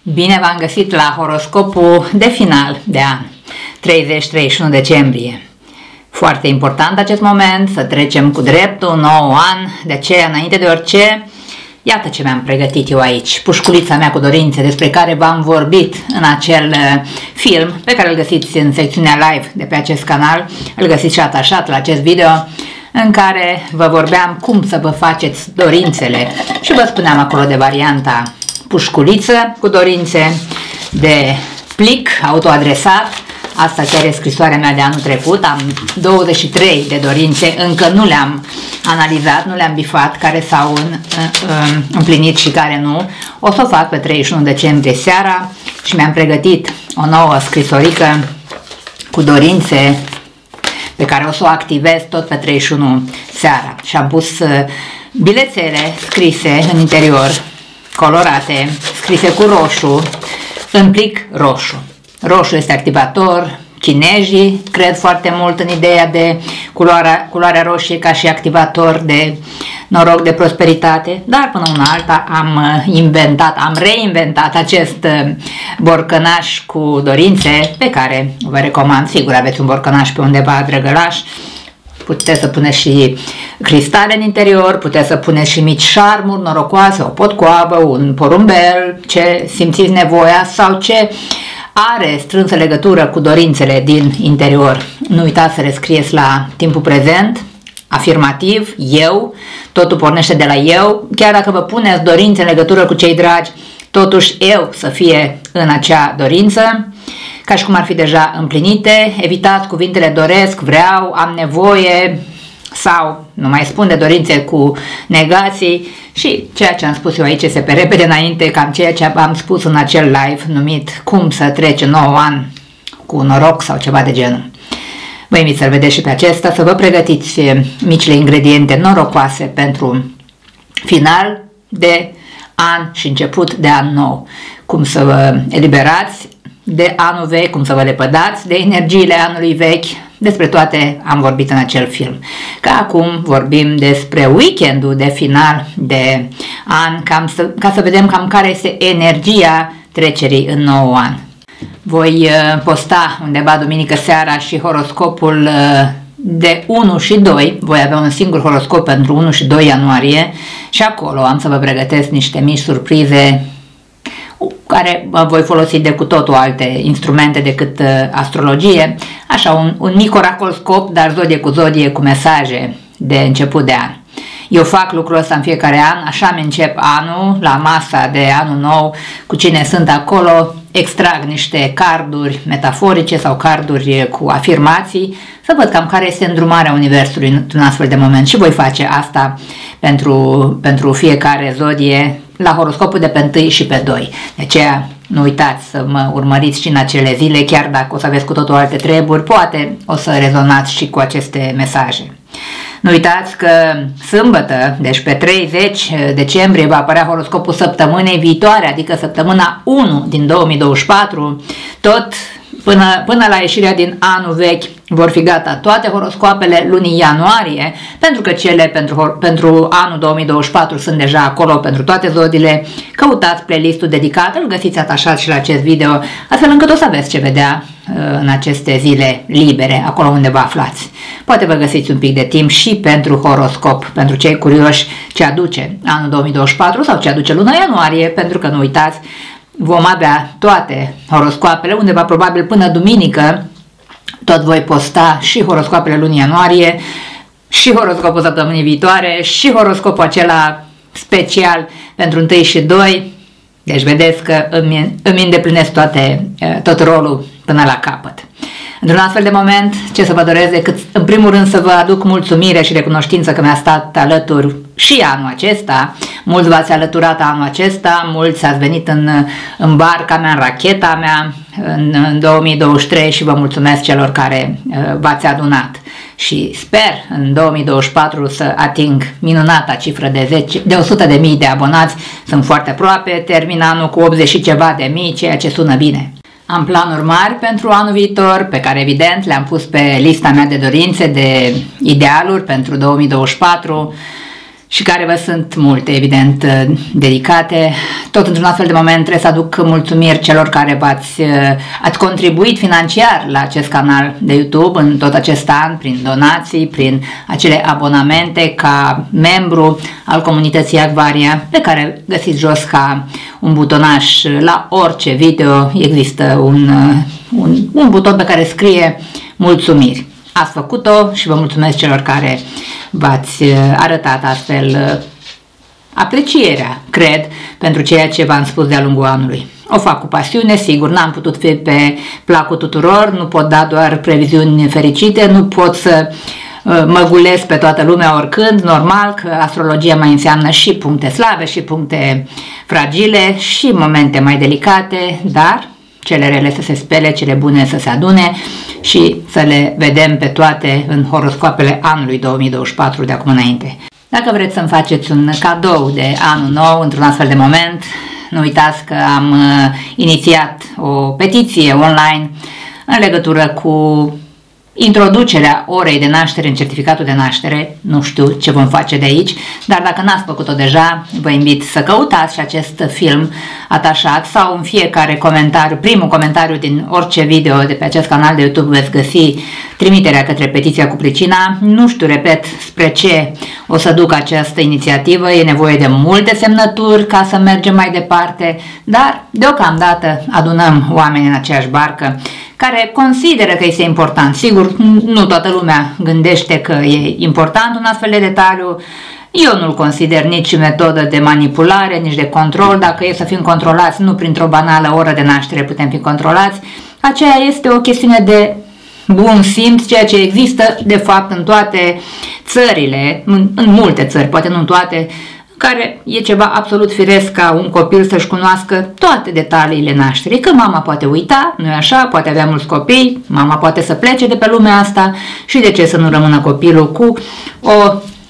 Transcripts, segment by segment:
Bine v-am găsit la horoscopul de final de an, 30-31 decembrie. Foarte important acest moment, să trecem cu dreptul un nou an, de aceea, înainte de orice, iată ce mi-am pregătit eu aici, pușculița mea cu dorințe, despre care v-am vorbit în acel film, pe care îl găsiți în secțiunea live de pe acest canal, îl găsiți și atașat la acest video, în care vă vorbeam cum să vă faceți dorințele și vă spuneam acolo de varianta pușculiță cu dorințe, de plic autoadresat. Asta chiar e scrisoarea mea de anul trecut. Am 23 de dorințe, încă nu le-am analizat, nu le-am bifat, care s-au împlinit și care nu. O să o fac pe 31 decembrie seara și mi-am pregătit o nouă scrisorică cu dorințe pe care o să o activez tot pe 31 seara. Și am pus bilețele scrise în interior, colorate, scrise cu roșu, în plic roșu. Roșu este activator, chinezii cred foarte mult în ideea de culoarea roșie ca și activator de noroc, de prosperitate, dar până una alta am reinventat acest borcănaș cu dorințe pe care vă recomand. Sigur, aveți un borcănaș pe undeva drăgălaș, puteți să puneți și cristale în interior, puteți să puneți și mici șarmuri norocoase, o potcoavă, un porumbel, ce simțiți nevoia sau ce are strânsă legătură cu dorințele din interior. Nu uitați să le scrieți la timpul prezent, afirmativ, eu, totul pornește de la eu, chiar dacă vă puneți dorințe în legătură cu cei dragi, totuși eu să fie în acea dorință, ca și cum ar fi deja împlinite. Evitați cuvintele doresc, vreau, am nevoie sau nu mai spun de dorințe cu negații și ceea ce am spus eu aici este pe repede înainte, cam ceea ce am spus în acel live numit cum să treci un nou an cu noroc sau ceva de genul. Vă invit să-l vedeți și pe acesta, să vă pregătiți micile ingrediente norocoase pentru final de an și început de an nou. Cum să vă eliberați de anul vechi, cum să vă lepădați de energiile anului vechi. Despre toate am vorbit în acel film. Că acum vorbim despre weekendul de final de an, ca să vedem cam care este energia trecerii în nou an. Voi posta undeva duminică seara și horoscopul de 1 și 2, voi avea un singur horoscop pentru 1 și 2 ianuarie și acolo am să vă pregătesc niște mici surprize care voi folosi de cu totul alte instrumente decât astrologie, așa un mic oracolscop, dar zodie cu zodie, cu mesaje de început de an. Eu fac lucrul ăsta în fiecare an, așa îmi încep anul, la masa de anul nou, cu cine sunt acolo, extrag niște carduri metaforice sau carduri cu afirmații, să văd cam care este îndrumarea universului într-un astfel de moment și voi face asta pentru fiecare zodie la horoscopul de pe 1 și pe 2. De aceea nu uitați să mă urmăriți și în acele zile, chiar dacă o să aveți cu totul alte treburi, poate o să rezonați și cu aceste mesaje. Nu uitați că sâmbătă, deci pe 30 decembrie, va apărea horoscopul săptămânii viitoare, adică săptămâna 1 din 2024, tot până la ieșirea din anul vechi vor fi gata toate horoscoapele lunii ianuarie, pentru că cele pentru anul 2024 sunt deja acolo pentru toate zodiile. Căutați playlistul dedicat, îl găsiți atașat și la acest video, astfel încât o să aveți ce vedea în aceste zile libere, acolo unde vă aflați. Poate vă găsiți un pic de timp și pentru horoscop, pentru cei curioși ce aduce anul 2024 sau ce aduce luna ianuarie, pentru că nu uitați, vom avea toate horoscoapele, undeva probabil până duminică, tot voi posta și horoscoapele lunii ianuarie, și horoscopul săptămânii viitoare, și horoscopul acela special pentru 1 și 2. Deci vedeți că îmi îndeplinesc tot rolul până la capăt. Într-un astfel de moment, ce să vă doresc decât, în primul rând, să vă aduc mulțumire și recunoștință că mi-a stat alături și anul acesta. Mulți v-ați alăturat anul acesta, mulți ați venit în barca mea, în racheta mea, în 2023 și vă mulțumesc celor care v-ați adunat. Și sper în 2024 să ating minunata cifră de 100.000 de abonați. Sunt foarte aproape, termin anul cu 80 și ceva de mii, ceea ce sună bine. Am planuri mari pentru anul viitor, pe care evident le-am pus pe lista mea de dorințe, de idealuri pentru 2024. și care vă sunt multe, evident, dedicate. Tot într-un astfel de moment trebuie să aduc mulțumiri celor care ați contribuit financiar la acest canal de YouTube în tot acest an, prin donații, prin acele abonamente ca membru al comunității Acvaria, pe care găsiți jos ca un butonaș la orice video. Există un buton pe care scrie mulțumiri. Ați făcut-o și vă mulțumesc celor care v-ați arătat astfel aprecierea, cred, pentru ceea ce v-am spus de-a lungul anului. O fac cu pasiune, sigur, n-am putut fi pe placul tuturor, nu pot da doar previziuni fericite, nu pot să măgulesc pe toată lumea oricând, normal că astrologia mai înseamnă și puncte slabe și puncte fragile și momente mai delicate, dar cele rele să se spele, cele bune să se adune și să le vedem pe toate în horoscoapele anului 2024 de acum înainte. Dacă vreți să-mi faceți un cadou de anul nou într-un astfel de moment, nu uitați că am inițiat o petiție online în legătură cu introducerea orei de naștere în certificatul de naștere. Nu știu ce vom face de aici, dar dacă n-ați făcut-o deja, vă invit să căutați și acest film atașat sau în fiecare comentariu, primul comentariu din orice video de pe acest canal de YouTube veți găsi trimiterea către petiția cu pricina. Nu știu, repet, spre ce o să duc această inițiativă, e nevoie de multe semnături ca să mergem mai departe, dar deocamdată adunăm oameni în aceeași barcă care consideră că este important. Sigur, nu toată lumea gândește că e important un astfel de detaliu. Eu nu-l consider nici metodă de manipulare, nici de control. Dacă e să fim controlați, nu printr-o banală oră de naștere putem fi controlați. Aceea este o chestiune de bun simț, ceea ce există de fapt în toate țările, în multe țări, poate nu în toate, care e ceva absolut firesc ca un copil să-și cunoască toate detaliile nașterii, că mama poate uita, nu-i așa, poate avea mulți copii, mama poate să plece de pe lumea asta și de ce să nu rămână copilul cu o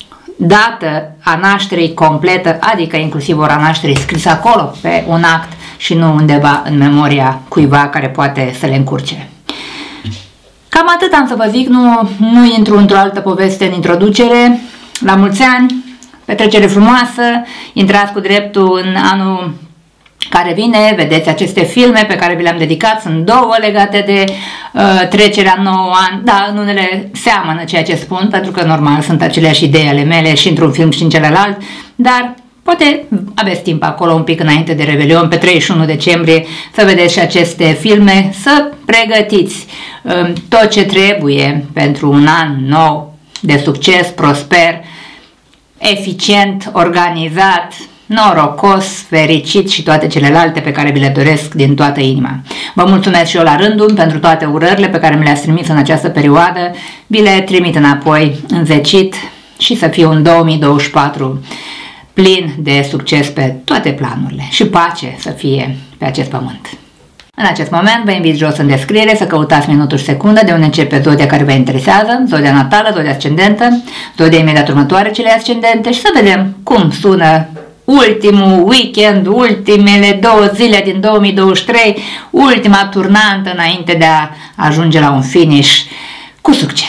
dată a nașterii completă, adică inclusiv ora nașterii scrisă acolo pe un act și nu undeva în memoria cuiva care poate să le încurce. Cam atât am să vă zic, nu intru într-o altă poveste în introducere. La mulți ani! Petrecere frumoasă, intrați cu dreptul în anul care vine, vedeți aceste filme pe care vi le-am dedicat, sunt două legate de trecerea 9 ani, da, în unele seamănă ceea ce spun, pentru că normal sunt aceleași idei ale mele și într-un film și în celălalt, dar poate aveți timp acolo un pic înainte de Revelion, pe 31 decembrie, să vedeți și aceste filme, să pregătiți tot ce trebuie pentru un an nou de succes, prosper, eficient, organizat, norocos, fericit și toate celelalte pe care vi le doresc din toată inima. Vă mulțumesc și eu la rândul pentru toate urările pe care mi le-ați trimis în această perioadă, vi le trimit înapoi învecit și să fie un 2024 plin de succes pe toate planurile și pace să fie pe acest pământ. În acest moment vă invit jos în descriere să căutați minutul și secundă de unde începe zodia care vă interesează, zodia natală, zodia ascendentă, zodia imediat următoare cele ascendente și să vedem cum sună ultimul weekend, ultimele 2 zile din 2023, ultima turnantă înainte de a ajunge la un finish cu succes.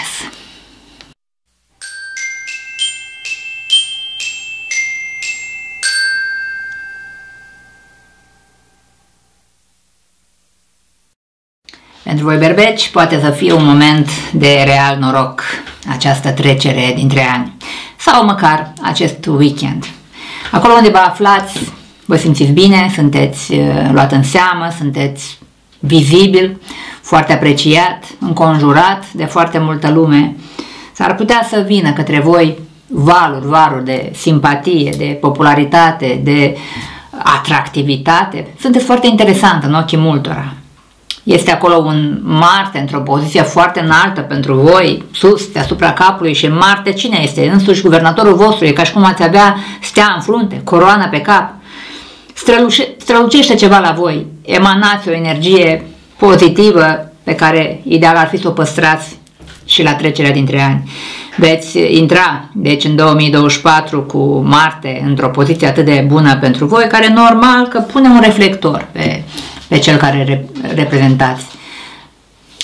Pentru voi berbeci poate să fie un moment de real noroc, această trecere dintre ani, sau măcar acest weekend. Acolo unde vă aflați, vă simțiți bine, sunteți luat în seamă, sunteți vizibil, foarte apreciat, înconjurat de foarte multă lume. S-ar putea să vină către voi valuri de simpatie, de popularitate, de atractivitate. Sunteți foarte interesant în ochii multora. Este acolo un Marte într-o poziție foarte înaltă pentru voi, sus, deasupra capului, și Marte cine este? Însuși guvernatorul vostru, e ca și cum ați avea stea în frunte, coroana pe cap. Strălucește ceva la voi, emanați o energie pozitivă pe care ideal ar fi să o păstrați și la trecerea dintre ani. Veți intra, deci, în 2024 cu Marte într-o poziție atât de bună pentru voi, care normal că pune un reflector pe cel care reprezentați.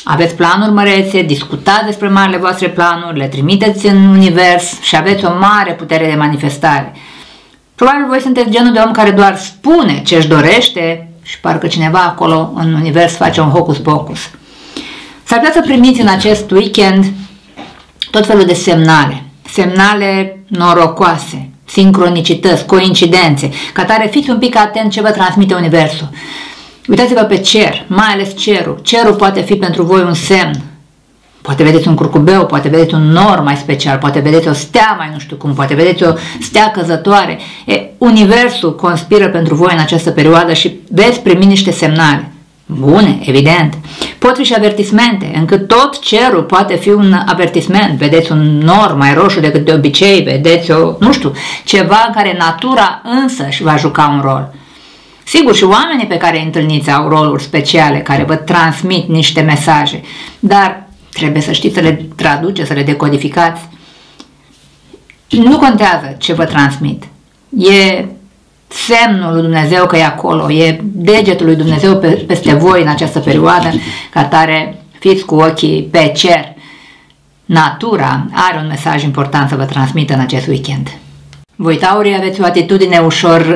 aveți planuri mărețe, discutați despre marile voastre planuri, le trimiteți în univers și aveți o mare putere de manifestare. Probabil voi sunteți genul de om care doar spune ce își dorește și parcă cineva acolo în univers face un hocus-pocus. S-ar putea să primiți în acest weekend tot felul de semnale, semnale norocoase, sincronicități, coincidențe, ca tare fiți un pic atent ce vă transmite universul. Uitați-vă pe cer, mai ales cerul. Cerul poate fi pentru voi un semn. Poate vedeți un curcubeu, poate vedeți un nor mai special, poate vedeți o stea mai nu știu cum, poate vedeți o stea căzătoare. Universul conspiră pentru voi în această perioadă și veți primi niște semnale. Bune, evident. Pot fi și avertismente, încât tot cerul poate fi un avertisment. Vedeți un nor mai roșu decât de obicei, vedeți ceva în care natura însăși va juca un rol. Sigur, și oamenii pe care îi întâlniți au roluri speciale care vă transmit niște mesaje, dar trebuie să știți să le traduceți, să le decodificați. Nu contează ce vă transmit. E semnul lui Dumnezeu că e acolo, e degetul lui Dumnezeu peste voi în această perioadă, ca tare fiți cu ochii pe cer. Natura are un mesaj important să vă transmită în acest weekend. Voi, taurii, aveți o atitudine ușor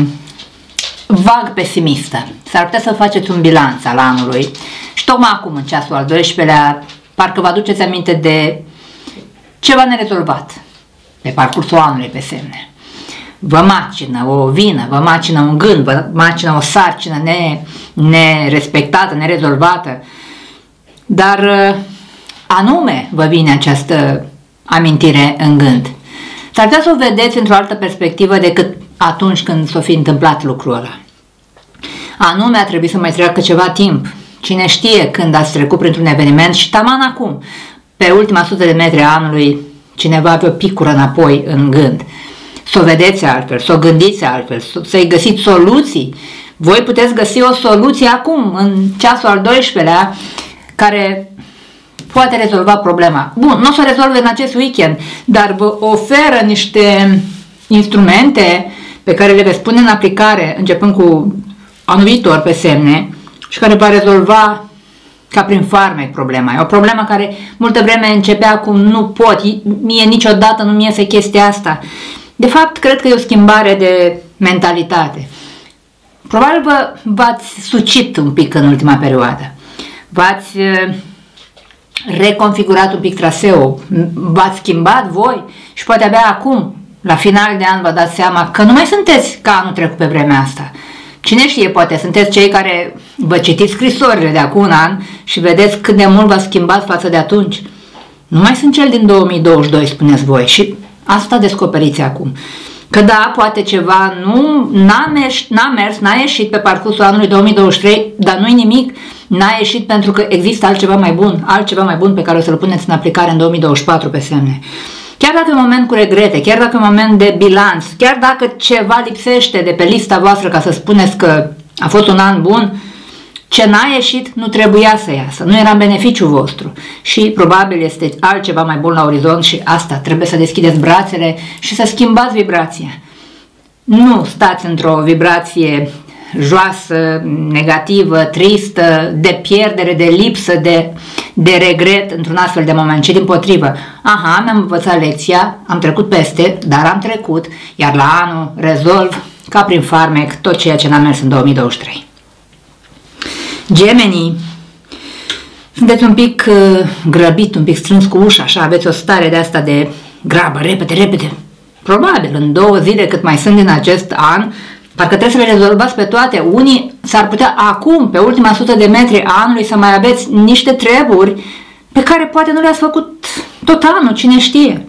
vag pesimistă. S-ar putea să faceți un bilanț al anului și tocmai acum, în ceasul al 12-lea, parcă vă aduceți aminte de ceva nerezolvat pe parcursul anului pe semne. Vă macină o vină, vă macină un gând, vă macină o sarcină nerespectată, nerezolvată, dar anume vă vine această amintire în gând. S-ar putea să o vedeți într-o altă perspectivă decât atunci când s-o fi întâmplat lucrul ăla. Anume a trebuit să mai treacă ceva timp. Cine știe când ați trecut printr-un eveniment și taman acum, pe ultima 100 de metri a anului, cineva avea o picură înapoi în gând. Să o vedeți altfel, să o gândiți altfel, să-i găsiți soluții. Voi puteți găsi o soluție acum, în ceasul al 12-lea, care poate rezolva problema. Bun, nu o să o rezolve în acest weekend, dar vă oferă niște instrumente pe care le veți pune în aplicare începând cu anul viitor pe semne și care va rezolva ca prin farmec problema. E o problemă care multă vreme începea cu nu pot, mie niciodată nu mi iese chestia asta. De fapt, cred că e o schimbare de mentalitate. Probabil v-ați sucit un pic în ultima perioadă. V-ați reconfigurat un pic traseul, v-ați schimbat voi și poate abia acum, la final de an, vă dați seama că nu mai sunteți ca anul trecut pe vremea asta. Cine știe, poate sunteți cei care vă citiți scrisorile de acum un an și vedeți cât de mult v-a schimbat față de atunci. Nu mai sunt cel din 2022, spuneți voi, și asta descoperiți acum. Că da, poate ceva n-a ieșit pe parcursul anului 2023, dar nu-i nimic, n-a ieșit pentru că există altceva mai bun pe care o să-l puneți în aplicare în 2024 pe semne. Chiar dacă e un moment cu regrete, chiar dacă e un moment de bilanț, chiar dacă ceva lipsește de pe lista voastră ca să spuneți că a fost un an bun, ce n-a ieșit nu trebuia să iasă, nu era în beneficiul vostru și probabil este altceva mai bun la orizont și asta trebuie să deschideți brațele și să schimbați vibrația. Nu stați într-o vibrație joasă, negativă, tristă, de pierdere, de lipsă, de regret într-un astfel de moment, ci dimpotrivă. Aha, mi-am învățat lecția, am trecut peste, dar am trecut, iar la anul rezolv ca prin farmec tot ceea ce n-a mers în 2023. Gemenii, sunteți un pic grăbit, un pic strâns cu ușa, așa, aveți o stare de asta de grabă, repede. Probabil, în 2 zile cât mai sunt din acest an, parcă trebuie să le rezolvați pe toate. Unii s-ar putea acum, pe ultima 100 de metri a anului, să mai aveți niște treburi pe care poate nu le-ați făcut tot anul, cine știe.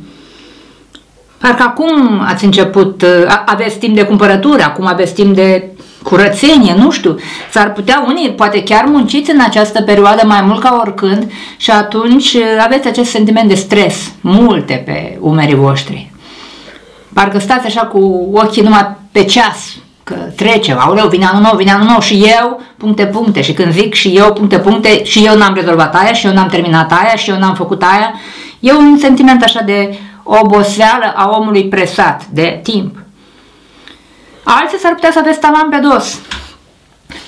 Parcă acum ați început, aveți timp de cumpărături, acum aveți timp de curățenie, nu știu. S-ar putea unii, poate chiar munciți în această perioadă mai mult ca oricând și atunci aveți acest sentiment de stres, multe pe umerii voștri. Parcă stați așa cu ochii numai pe ceas, că trece, aoleu, vine anul nou și eu, puncte, și când zic și eu, puncte, și eu n-am rezolvat aia, și eu n-am terminat aia, și eu n-am făcut aia, e un sentiment așa de oboseală a omului presat de timp. Alții s-ar putea să aveți taman pe dos.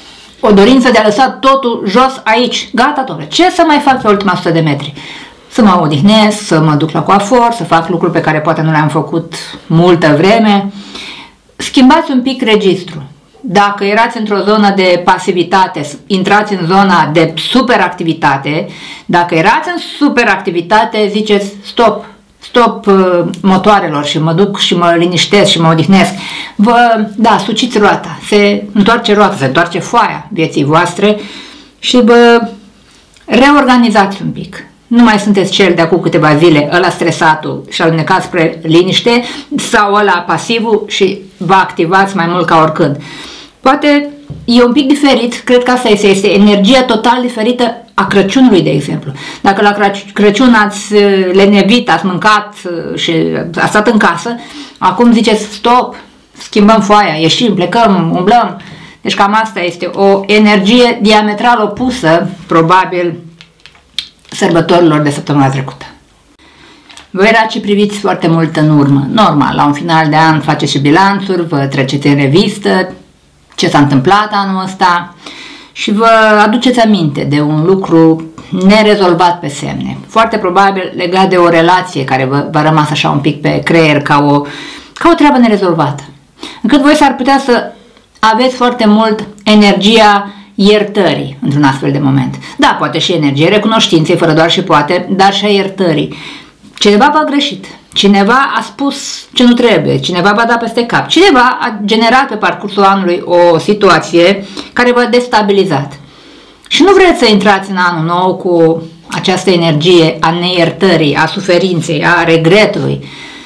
o dorință de a lăsa totul jos aici. Gata, domnule, ce să mai fac pe ultima 100 de metri? Să mă odihnesc, să mă duc la coafor, să fac lucruri pe care poate nu le-am făcut multă vreme. Schimbați un pic registru. Dacă erați într-o zonă de pasivitate, intrați în zona de superactivitate. Dacă erați în superactivitate, ziceți stop motoarelor și mă duc și mă liniștesc și mă odihnesc. Suciți roata, se întoarce roata, se întoarce foaia vieții voastre și vă reorganizați un pic. Nu mai sunteți cel de acum câteva zile, ăla stresatul și alunecați spre liniște sau ăla pasivul și vă activați mai mult ca oricând. Poate e un pic diferit, cred că asta este energia total diferită a Crăciunului, de exemplu. Dacă la Crăciun ați lenevit, ați mâncat și ați stat în casă, acum ziceți stop, schimbăm foaia, ieșim, plecăm, umblăm. Deci cam asta este o energie diametral opusă, probabil, sărbătorilor de săptămâna trecută. Voi erați și priviți foarte mult în urmă. Normal, la un final de an faceți și bilanțuri, vă treceți în revistă ce s-a întâmplat anul ăsta și vă aduceți aminte de un lucru nerezolvat pe semne. Foarte probabil legat de o relație care v-a rămas așa un pic pe creier ca o treabă nerezolvată. Încât voi s-ar putea să aveți foarte mult energia iertării într-un astfel de moment. Da, poate și energie recunoștinței, fără doar și poate, dar și a iertării. Cineva v-a greșit, cineva a spus ce nu trebuie, cineva v-a dat peste cap, cineva a generat pe parcursul anului o situație care v-a destabilizat. Și nu vreți să intrați în anul nou cu această energie a neiertării, a suferinței, a regretului.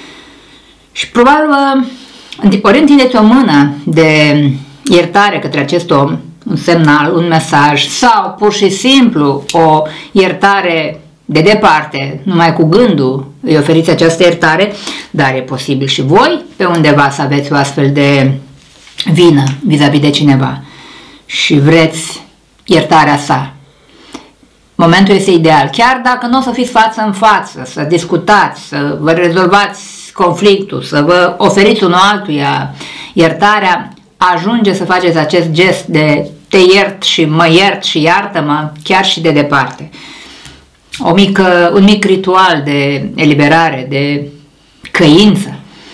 Și probabil ori întindeți o mână de iertare către acest om, un semnal, un mesaj, sau pur și simplu o iertare de departe, numai cu gândul îi oferiți această iertare, dar e posibil și voi pe undeva să aveți o astfel de vină vis-a-vis de cineva și vreți iertarea sa. Momentul este ideal, chiar dacă nu o să fiți față în față, să discutați, să vă rezolvați conflictul, să vă oferiți unul altuia iertarea, ajunge să faceți acest gest de te iert și mă iert și iartă-mă chiar și de departe. Un mic ritual de eliberare, de căință.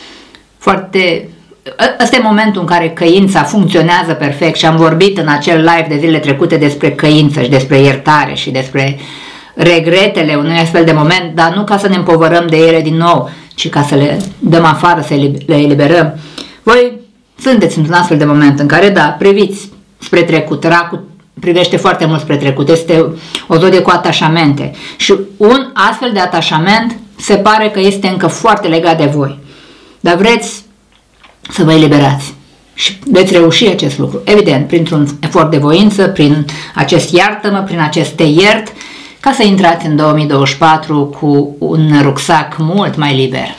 Ăsta e momentul în care căința funcționează perfect și am vorbit în acel live de zilele trecute despre căință și despre iertare și despre regretele unui astfel de moment, dar nu ca să ne împovărăm de ele din nou, ci ca să le dăm afară, să le eliberăm. Voi sunteți într-un astfel de moment în care, da, priviți spre trecut, racul privește foarte mult spre trecut, este o zodie cu atașamente și un astfel de atașament se pare că este încă foarte legat de voi, dar vreți să vă eliberați și veți reuși acest lucru, evident, printr-un efort de voință, prin acest iartă-mă, prin acest te iert, ca să intrați în 2024 cu un rucsac mult mai liber.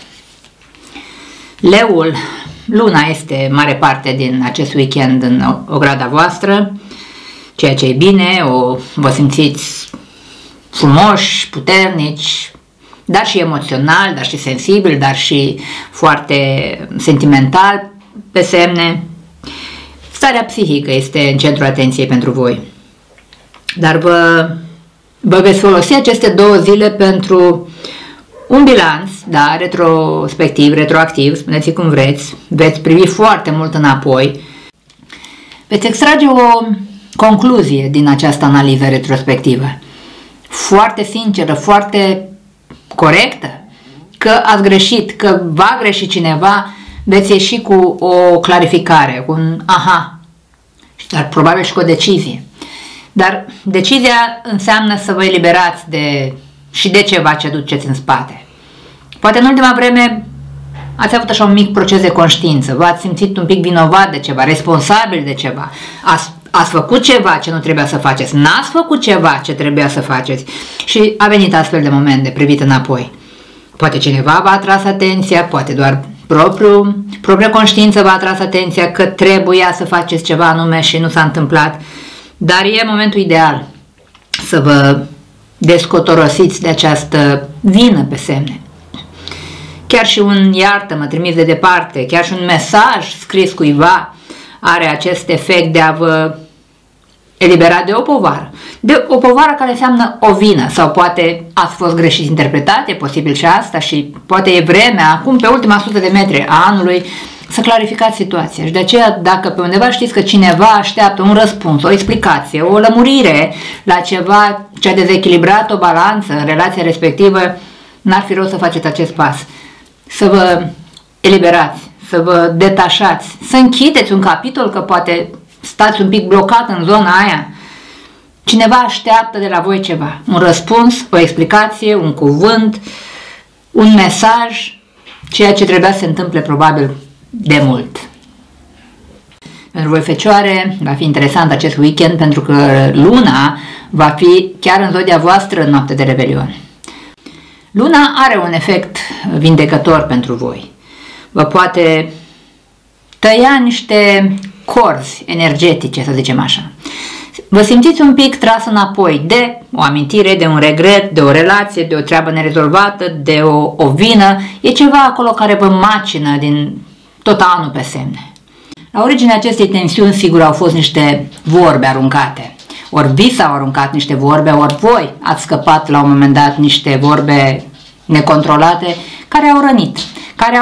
Leul, luna este mare parte din acest weekend în ograda voastră, ceea ce e bine, vă simțiți frumoși, puternici, dar și emoțional, dar și sensibil, dar și foarte sentimental pe semne. Starea psihică este în centrul atenției pentru voi. Dar vă veți folosi aceste 2 zile pentru un bilanț, da, retrospectiv, retroactiv, spuneți cum vreți, veți privi foarte mult înapoi, veți extrage o concluzie din această analiză retrospectivă, foarte sinceră, foarte corectă, că ați greșit, că va greși cineva, veți ieși cu o clarificare, cu un aha, dar probabil și cu o decizie. Dar decizia înseamnă să vă eliberați și de ceva ce duceți în spate. Poate în ultima vreme ați avut așa un mic proces de conștiință, v-ați simțit un pic vinovat de ceva, responsabil de ceva, ați făcut ceva ce nu trebuia să faceți, n-ați făcut ceva ce trebuia să faceți și a venit astfel de moment de privit înapoi. Poate cineva v-a atras atenția, poate doar propria conștiință v-a atras atenția că trebuia să faceți ceva anume și nu s-a întâmplat, dar e momentul ideal să vă descotorosiți de această vină pe semne. Chiar și un iartă-mă trimis de departe, chiar și un mesaj scris cuiva are acest efect de a vă eliberat de o povară. De o povară care înseamnă o vină sau poate ați fost greșit interpretat, e posibil și asta și poate e vremea, acum pe ultima 100 de metri a anului, să clarificați situația. Și de aceea, dacă pe undeva știți că cineva așteaptă un răspuns, o explicație, o lămurire la ceva ce a dezechilibrat o balanță în relația respectivă, n-ar fi rău să faceți acest pas. Să vă eliberați, să vă detașați, să închideți un capitol, că poate stați un pic blocat în zona aia. Cineva așteaptă de la voi ceva, un răspuns, o explicație, un cuvânt, un mesaj, ceea ce trebuia să se întâmple probabil de mult. Pentru voi, Fecioare, va fi interesant acest weekend pentru că luna va fi chiar în zodia voastră în noapte de Revelion. Luna are un efect vindecător pentru voi. Vă poate tăia niște corzi energetice, să zicem așa. Vă simțiți un pic tras înapoi de o amintire, de un regret, de o relație, de o treabă nerezolvată, de o vină. E ceva acolo care vă macină din tot anul pe semne. La originea acestei tensiuni, sigur, au fost niște vorbe aruncate. Ori vi s-au aruncat niște vorbe, ori voi ați scăpat la un moment dat niște vorbe necontrolate care au rănit, care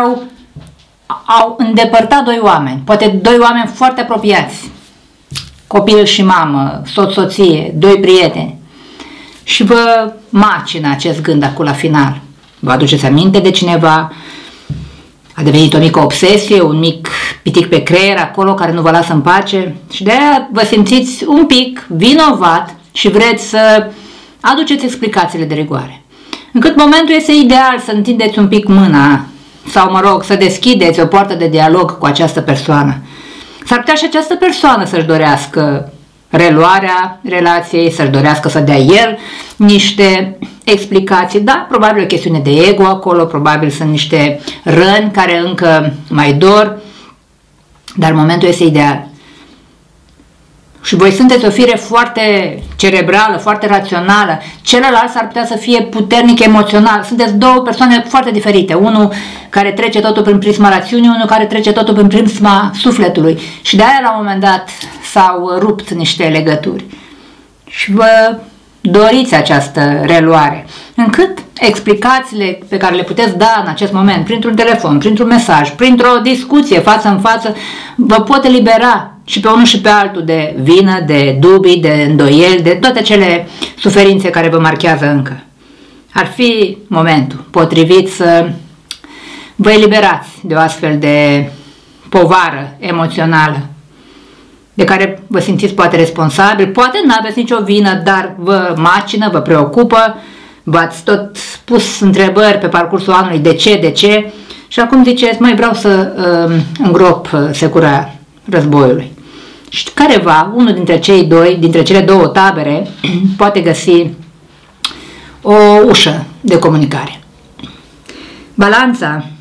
au îndepărtat doi oameni, poate doi oameni foarte apropiați, copil și mamă, soț-soție, doi prieteni, și vă macină acest gând acum la final. Vă aduceți aminte de cineva, a devenit o mică obsesie, un mic pitic pe creier acolo care nu vă lasă în pace și de aia vă simțiți un pic vinovat și vreți să aduceți explicațiile de rigoare. Încât momentul este ideal să întindeți un pic mâna sau, mă rog, să deschideți o poartă de dialog cu această persoană. S-ar putea și această persoană să-și dorească reluarea relației, să-și dorească să dea el niște explicații. Da, probabil o chestiune de ego acolo, probabil sunt niște răni care încă mai dor, dar momentul este ideal. Și voi sunteți o fire foarte cerebrală, foarte rațională, celălalt s-ar putea să fie puternic emoțional. Sunteți două persoane foarte diferite, unul care trece totul prin prisma rațiunii, unul care trece totul prin prisma sufletului. Și de aia la un moment dat s-au rupt niște legături. Și vă doriți această reluare, încât explicațiile pe care le puteți da în acest moment, printr-un telefon, printr-un mesaj, printr-o discuție față în față, vă pot elibera și pe unul și pe altul de vină, de dubii, de îndoieli, de toate acele suferințe care vă marchează încă. Ar fi momentul potrivit să vă eliberați de o astfel de povară emoțională de care vă simțiți poate responsabil, poate nu aveți nicio vină, dar vă macină, vă preocupă, v-ați tot pus întrebări pe parcursul anului de ce și acum ziceți, mai vreau să îngrop secura războiului. Și careva, unul dintre cei doi, dintre cele două tabere, poate găsi o ușă de comunicare. Balanța.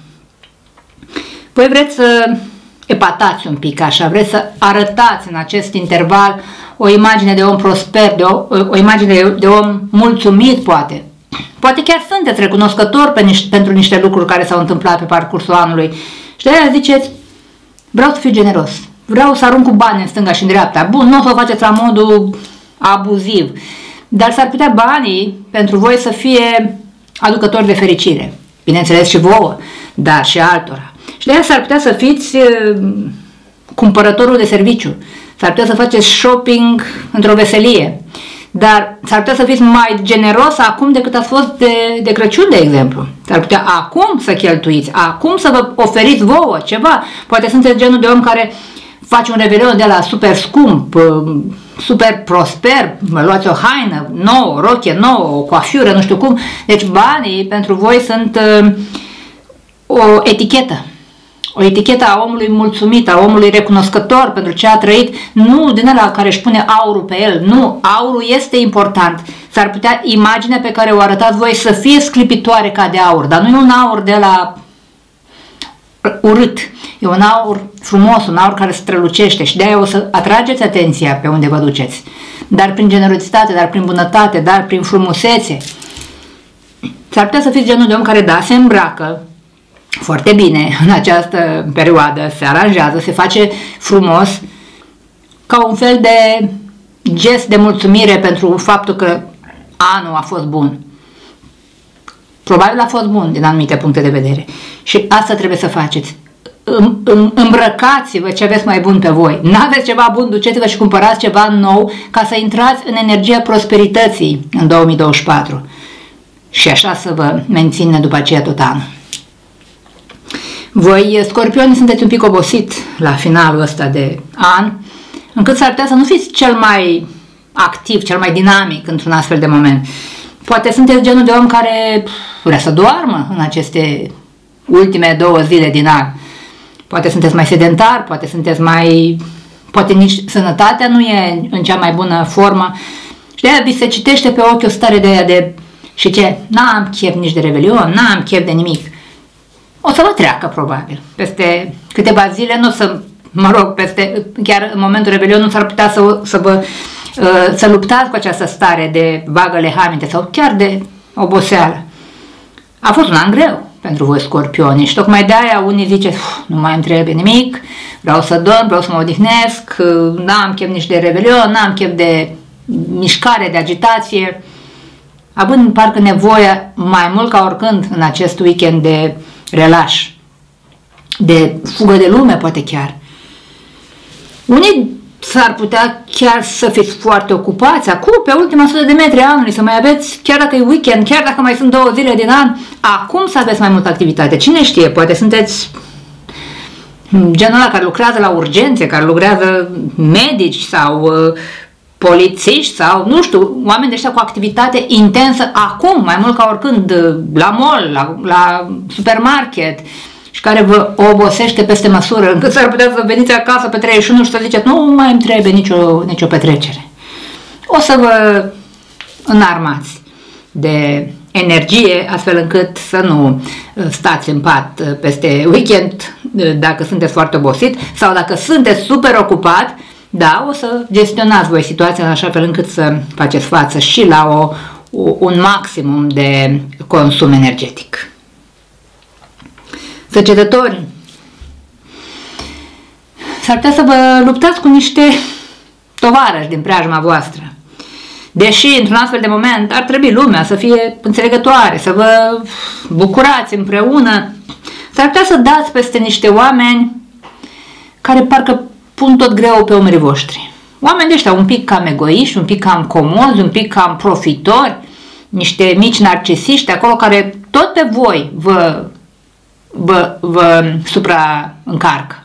Voi vreți să epatați un pic așa, vreți să arătați în acest interval o imagine de om prosper, o imagine de om mulțumit, poate. Poate chiar sunteți recunoscători pentru niște lucruri care s-au întâmplat pe parcursul anului și de aia ziceți, vreau să fiu generos, vreau să arunc cu bani în stânga și în dreapta. Bun, nu o să o faceți la modul abuziv, dar s-ar putea banii pentru voi să fie aducători de fericire. Bineînțeles și vouă, dar și altora. Și de aia s-ar putea să fiți cumpărătorul de serviciu. S-ar putea să faceți shopping într-o veselie. Dar s-ar putea să fiți mai generos acum decât ați fost de Crăciun, de exemplu. S-ar putea acum să cheltuiți, acum să vă oferiți vouă ceva. Poate sunteți genul de om care face un revelion de la super scump, super prosper, vă luați o haină nouă, o rochie nouă, o coafură, nu știu cum. Deci banii pentru voi sunt o etichetă. O etichetă a omului mulțumit, a omului recunoscător pentru ce a trăit, nu din ăla care își pune aurul pe el, nu, aurul este important. S-ar putea imaginea pe care o arătați voi să fie sclipitoare ca de aur, dar nu e un aur de la urât, e un aur frumos, un aur care strălucește și de-aia o să atrageți atenția pe unde vă duceți, dar prin generozitate, dar prin bunătate, dar prin frumusețe. S-ar putea să fiți genul de om care, da, se îmbracă foarte bine în această perioadă, se aranjează, se face frumos, ca un fel de gest de mulțumire pentru faptul că anul a fost bun. Probabil a fost bun din anumite puncte de vedere. Și asta trebuie să faceți. Îmbrăcați-vă ce aveți mai bun pe voi. N-aveți ceva bun, duceți-vă și cumpărați ceva nou ca să intrați în energia prosperității în 2024. Și așa să vă mențină după aceea tot anul. Voi, scorpioni, sunteți un pic obosit la finalul ăsta de an, încât s-ar putea să nu fiți cel mai activ, cel mai dinamic într-un astfel de moment. Poate sunteți genul de om care vrea să doarmă în aceste ultime 2 zile din an. Poate sunteți mai sedentar, poate sunteți mai... Poate nici sănătatea nu e în cea mai bună formă. Și de-aia vi se citește pe ochi o stare de aia de... Și ce? N-am chef nici de revelion, n-am chef de nimic. O să vă treacă, probabil. Peste câteva zile, nu o să... Mă rog, peste... Chiar în momentul revelion nu s-ar putea să luptați cu această stare de vagă lehaminte sau chiar de oboseală. A fost un an greu pentru voi, scorpioni, și tocmai de aia unii zice, nu mai îmi trebuie nimic, vreau să dorm, vreau să mă odihnesc, n-am chef nici de revelion, n-am chef de mișcare, de agitație, având parcă nevoie mai mult ca oricând în acest weekend de relax, de fugă de lume, poate chiar. Unii s-ar putea chiar să fiți foarte ocupați acum, pe ultima 100 de metri a anului, să mai aveți, chiar dacă e weekend, chiar dacă mai sunt 2 zile din an, acum să aveți mai multă activitate. Cine știe, poate sunteți genul ăla care lucrează la urgențe, care lucrează medici sau polițiști sau, nu știu, oameni de ăștia cu activitate intensă acum, mai mult ca oricând, la mall, la supermarket, și care vă obosește peste măsură, încât s-ar putea să veniți acasă pe 31 și să ziceți, nu mai îmi trebuie nicio petrecere. O să vă înarmați de energie, astfel încât să nu stați în pat peste weekend dacă sunteți foarte obosit, sau dacă sunteți super ocupat, da, o să gestionați voi situația în așa fel încât să faceți față și la un maximum de consum energetic. Săgetători, s-ar putea să vă luptați cu niște tovarăși din preajma voastră. Deși, într-un astfel de moment, ar trebui lumea să fie înțelegătoare, să vă bucurați împreună, s-ar putea să dați peste niște oameni care parcă pun tot greu pe umerii voștri. Oameni de ăștia un pic cam egoiști, un pic cam comozi, un pic cam profitori, niște mici narcisiști acolo care tot pe voi vă supraîncarcă.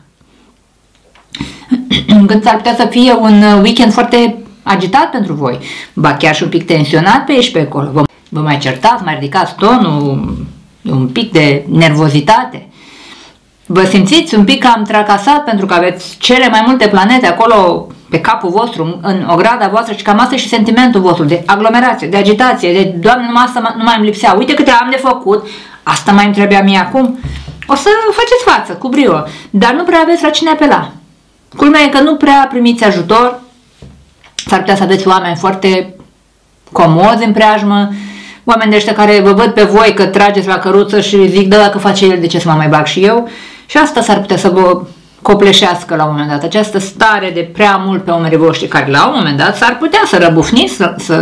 Când s-ar putea să fie un weekend foarte agitat pentru voi, ba chiar și un pic tensionat pe aici pe acolo. Vă mai certați, mai ridicați tonul, un pic de nervozitate. Vă simțiți un pic cam tracasat pentru că aveți cele mai multe planete acolo pe capul vostru, în ograda voastră, și cam asta e și sentimentul vostru de aglomerație, de agitație, de Doamne, numai asta nu mai îmi lipsea, uite câte am de făcut, asta mai îmi trebuia mie acum. O să faceți față cu brio, dar nu prea aveți la cine apela. Culmea e că nu prea primiți ajutor, s-ar putea să aveți oameni foarte comozi în preajmă, oameni de ăștia care vă văd pe voi că trageți la căruță și zic, da, dacă face el, de ce să mă mai bag și eu? Și asta s-ar putea să vă copleșească la un moment dat, această stare de prea mult pe umerii voștri, care la un moment dat s-ar putea să răbufniți,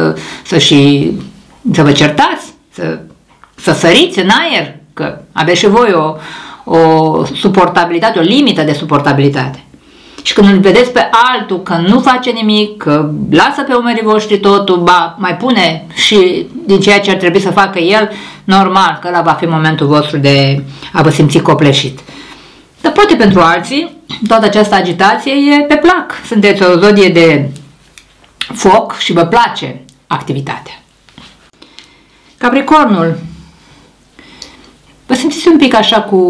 să vă certați, să săriți în aer, că aveți și voi o suportabilitate, o limită de suportabilitate. Și când îl vedeți pe altul că nu face nimic, că lasă pe umerii voștri totul, ba, mai pune și din ceea ce ar trebui să facă el, normal că ăla va fi momentul vostru de a vă simți copleșit. Dar poate pentru alții, toată această agitație e pe plac. Sunteți o zodie de foc și vă place activitatea. Capricornul, vă simțiți un pic așa cu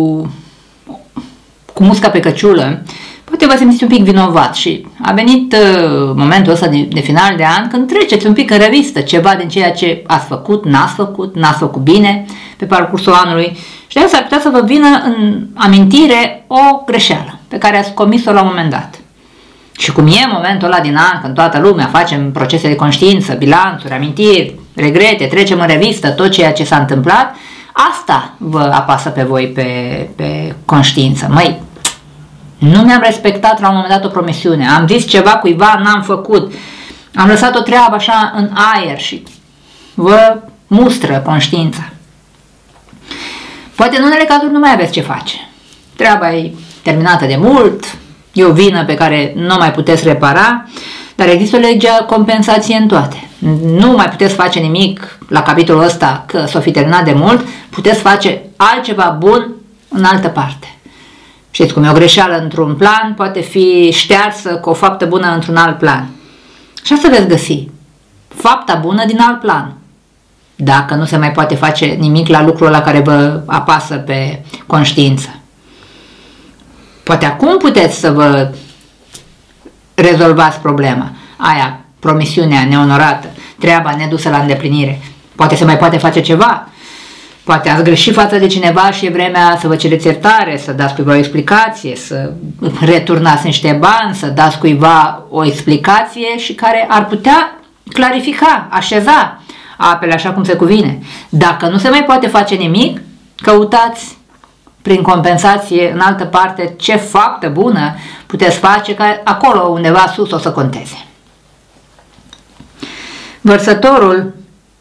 musca pe căciulă, poate vă simțiți un pic vinovat și a venit momentul ăsta de final de an când treceți un pic în revistă ceva din ceea ce ați făcut, n-ați făcut bine pe parcursul anului și de s-ar putea să vă vină în amintire o greșeală pe care ați comis-o la un moment dat. Și cum e momentul ăla din an când toată lumea facem procese de conștiință, bilanțuri, amintiri, regrete, trecem în revistă tot ceea ce s-a întâmplat, asta vă apasă pe voi pe conștiință. Măi, Nu mi-am respectat la un moment dat o promisiune, am zis ceva cuiva, n-am făcut, am lăsat o treabă așa în aer și vă mustră conștiința. Poate în unele cazuri nu mai aveți ce face. Treaba e terminată de mult, e o vină pe care nu mai puteți repara, dar există o lege a compensației în toate. Nu mai puteți face nimic la capitolul ăsta că s-o fi terminat de mult, puteți face altceva bun în altă parte. Știți cum e, o greșeală într-un plan poate fi ștearsă cu o faptă bună într-un alt plan. Și asta veți găsi. Fapta bună din alt plan. Dacă nu se mai poate face nimic la lucrul la care vă apasă pe conștiință. Poate acum puteți să vă rezolvați problema. Aia, promisiunea neonorată, treaba nedusă la îndeplinire. Poate se mai poate face ceva. Poate ați greșit față de cineva și e vremea să vă cereți iertare, să dați cuiva o explicație, să returnați niște bani, să dați cuiva o explicație și care ar putea clarifica, așeza apele așa cum se cuvine. Dacă nu se mai poate face nimic, căutați prin compensație în altă parte ce faptă bună puteți face, că acolo undeva sus o să conteze. Vărsătorul,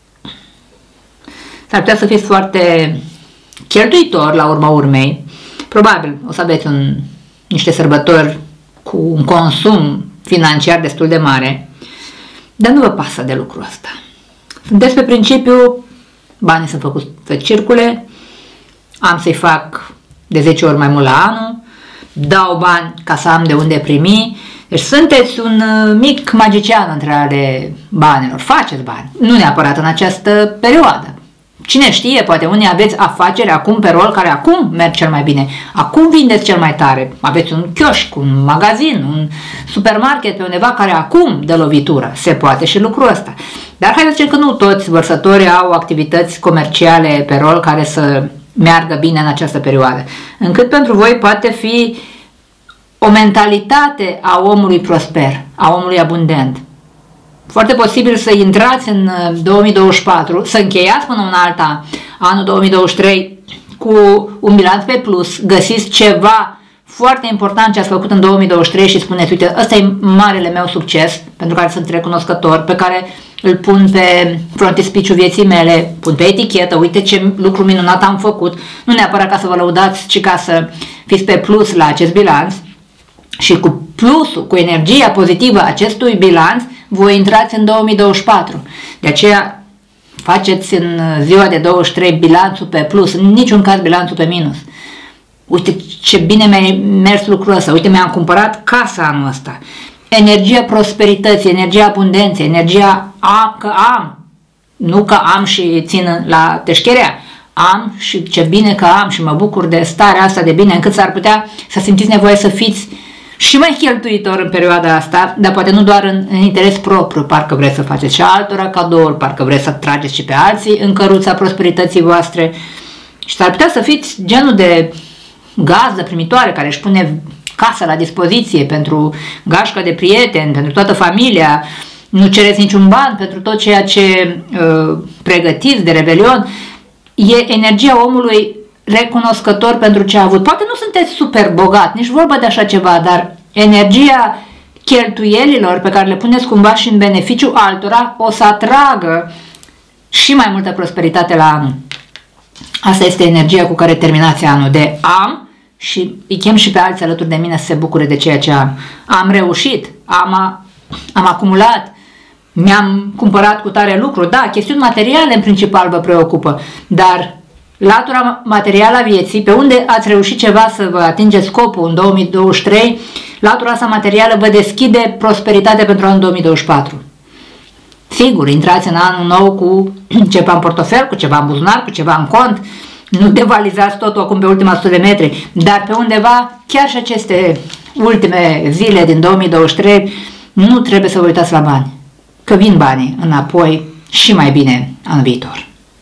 s-ar putea să fiți foarte cheltuitor la urma urmei. Probabil o să aveți niște sărbători cu un consum financiar destul de mare, dar nu vă pasă de lucrul ăsta. Sunteți pe principiu, banii sunt făcuți să circule, am să-i fac de 10 ori mai mult la anul, dau bani ca să am de unde primi. Deci sunteți un mic magician între ale banilor, faceți bani, nu neapărat în această perioadă. Cine știe, poate unii aveți afaceri acum pe rol care acum merg cel mai bine, acum vindeți cel mai tare, aveți un chioșc, un magazin, un supermarket pe undeva care acum dă lovitură, se poate și lucrul ăsta. Dar haideți să zicem că nu toți vărsătorii au activități comerciale pe rol care să meargă bine în această perioadă, încât pentru voi poate fi o mentalitate a omului prosper, a omului abundent. Foarte posibil să intrați în 2024, să încheiați până în alta anul 2023 cu un bilanț pe plus, găsiți ceva foarte important ce ați făcut în 2023 și spuneți, uite, ăsta e marele meu succes, pentru care sunt recunoscător, pe care îl pun pe frontispiciul vieții mele, pun pe etichetă, uite ce lucru minunat am făcut, nu neapărat ca să vă lăudați, ci ca să fiți pe plus la acest bilanț. Și cu plusul, cu energia pozitivă acestui bilanț, voi intrați în 2024. De aceea faceți în ziua de 23 bilanțul pe plus, în niciun caz bilanțul pe minus. Uite ce bine mi-a mers lucrul ăsta, uite mi-am cumpărat casa anul ăsta. Energia prosperității, energia abundenței, energia că am, nu că am și țin la teșcherea. Am și ce bine că am și mă bucur de starea asta de bine, încât s-ar putea să simțiți nevoie să fiți și mai cheltuitor în perioada asta, dar poate nu doar în interes propriu, parcă vreți să faceți și altora cadouri, parcă vreți să trageți și pe alții în căruța prosperității voastre și s-ar putea să fiți genul de gazdă primitoare care își pune casa la dispoziție pentru gașcă de prieteni, pentru toată familia, nu cereți niciun ban pentru tot ceea ce pregătiți de revelion. E energia omului recunoscător pentru ce a avut. Poate nu sunteți super bogat, nici vorba de așa ceva, dar energia cheltuielilor pe care le puneți cumva și în beneficiu altora o să atragă și mai multă prosperitate la anul. Asta este energia cu care terminați anul, de am și îi chem și pe alții alături de mine să se bucure de ceea ce am. Am reușit, am acumulat, mi-am cumpărat cu tare lucru, da, chestiuni materiale în principal vă preocupă, dar latura materială a vieții, pe unde ați reușit ceva să vă atingeți scopul în 2023, latura asta materială vă deschide prosperitate pentru anul 2024. Sigur, intrați în anul nou cu ceva în portofel, cu ceva în buzunar, cu ceva în cont, nu devalizați totul acum pe ultima 100 de metri, dar pe undeva, chiar și aceste ultime zile din 2023, nu trebuie să vă uitați la bani, că vin banii înapoi și mai bine în viitor.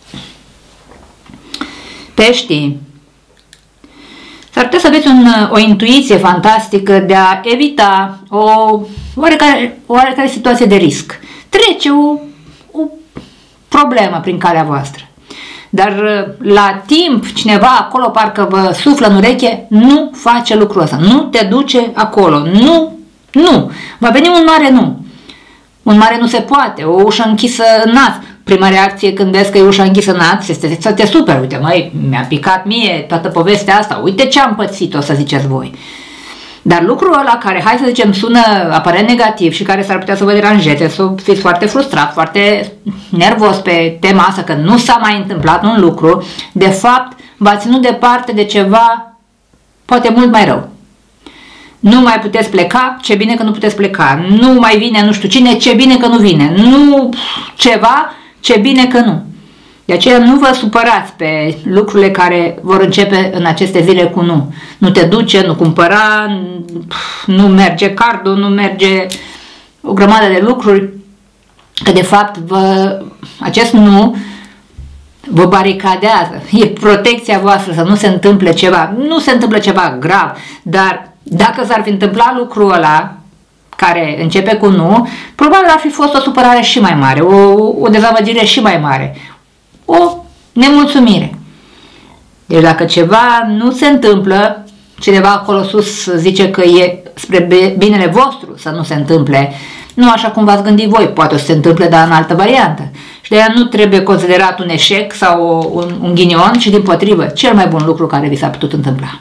Peștii, s-ar putea să aveți o intuiție fantastică de a evita o oarecare situație de risc. Trece o problemă prin calea voastră. dar la timp cineva acolo parcă vă suflă în ureche, nu face lucrul ăsta, nu te duce acolo, nu, va veni un mare nu. Un mare nu se poate, o ușă închisă în nas. Prima reacție când vezi că e ușa închisă în nas este să te superi. Uite, măi, mi-a picat mie toată povestea asta, uite ce am pățit, o să ziceți voi. Dar lucrul ăla care, hai să zicem, sună aparent negativ și care s-ar putea să vă deranjeze, să fiți foarte frustrat, foarte nervos pe tema asta, că nu s-a mai întâmplat un lucru, de fapt v-a ținut departe de ceva poate mult mai rău. Nu mai puteți pleca, ce bine că nu puteți pleca. Nu mai vine nu știu cine, ce bine că nu vine. Nu ceva, ce bine că nu. De aceea nu vă supărați pe lucrurile care vor începe în aceste zile cu nu. Nu te duce, nu cumpăra, nu merge cardul, nu merge o grămadă de lucruri. Că de fapt acest nu vă baricadează. E protecția voastră să nu se întâmple ceva. Nu se întâmplă ceva grav, dar dacă s-ar fi întâmplat lucrul ăla care începe cu nu, probabil ar fi fost o supărare și mai mare, o dezamăgire și mai mare, o nemulțumire. Deci dacă ceva nu se întâmplă, cineva acolo sus zice că e spre binele vostru să nu se întâmple, nu așa cum v-ați gândit voi, poate o să se întâmple, dar în altă variantă. Și de aia nu trebuie considerat un eșec sau un ghinion, ci dimpotrivă, cel mai bun lucru care vi s-a putut întâmpla.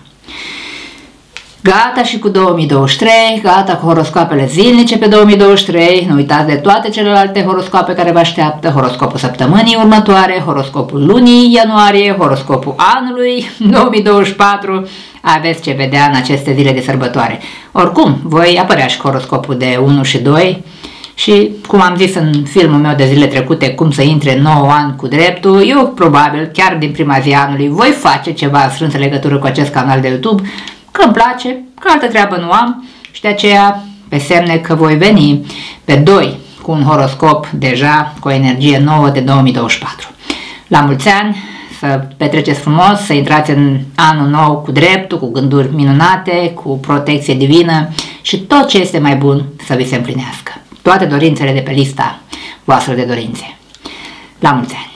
Gata și cu 2023, gata cu horoscoapele zilnice pe 2023, nu uitați de toate celelalte horoscoape care vă așteaptă, horoscopul săptămânii următoare, horoscopul lunii ianuarie, horoscopul anului 2024, aveți ce vedea în aceste zile de sărbătoare. Oricum, voi apărea și horoscopul de 1 și 2 și, cum am zis în filmul meu de zile trecute, cum să intre 9 ani cu dreptul, eu probabil, chiar din prima zi anului, voi face ceva strâns în legătură cu acest canal de YouTube, că îmi place, că altă treabă nu am și de aceea pe semne că voi veni pe 2 cu un horoscop deja cu o energie nouă de 2024. La mulți ani, să petreceți frumos, să intrați în anul nou cu dreptul, cu gânduri minunate, cu protecție divină și tot ce este mai bun să vi se împlinească. Toate dorințele de pe lista voastră de dorințe. La mulți ani!